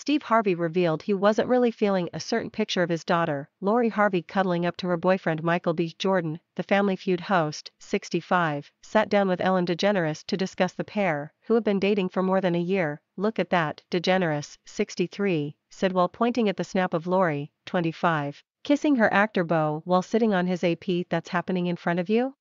Steve Harvey revealed he wasn't really feeling a certain picture of his daughter, Lori Harvey, cuddling up to her boyfriend Michael B. Jordan. The Family Feud host, 65, sat down with Ellen DeGeneres to discuss the pair, who have been dating for more than a year. "Look at that," DeGeneres, 63, said while pointing at the snap of Lori, 25, kissing her actor beau while sitting on his AP. "That's happening in front of you?"